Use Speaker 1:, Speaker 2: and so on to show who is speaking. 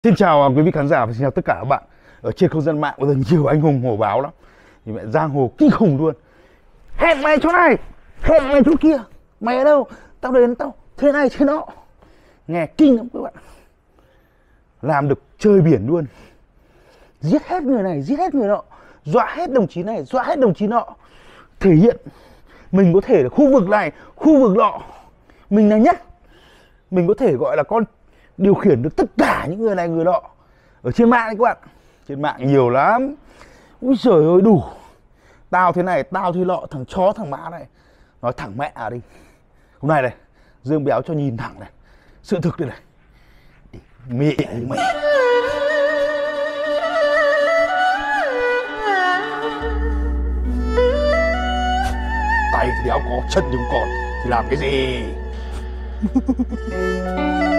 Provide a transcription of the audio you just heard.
Speaker 1: Xin chào quý vị khán giả và xin chào tất cả các bạn. Ở trên không gian mạng có rất nhiều anh hùng hổ báo lắm. Thì mẹ giang hồ kinh khủng luôn. Hẹn mày chỗ này, hẹn mày chỗ kia. Mày ở đâu? Tao đến tao thế này thế nọ. Nghe kinh lắm các bạn. Làm được chơi biển luôn. Giết hết người này, giết hết người nọ. Dọa hết đồng chí này, dọa hết đồng chí nọ. Thể hiện mình có thể là khu vực này, khu vực nọ. Mình là nhất. Mình có thể gọi là con điều khiển được tất cả những người này người nọ. Ở trên mạng đấy các bạn. Trên mạng nhiều lắm. Úi giời ơi đủ. Tao thế này, tao thế nọ, thằng chó thằng mã này. Nói thẳng mẹ à đi. Hôm nay này, Dương Béo cho nhìn thẳng này. Sự thực đây này. Mẹ mày. Tay thì đéo có, chân thì không còn. Thì làm cái gì?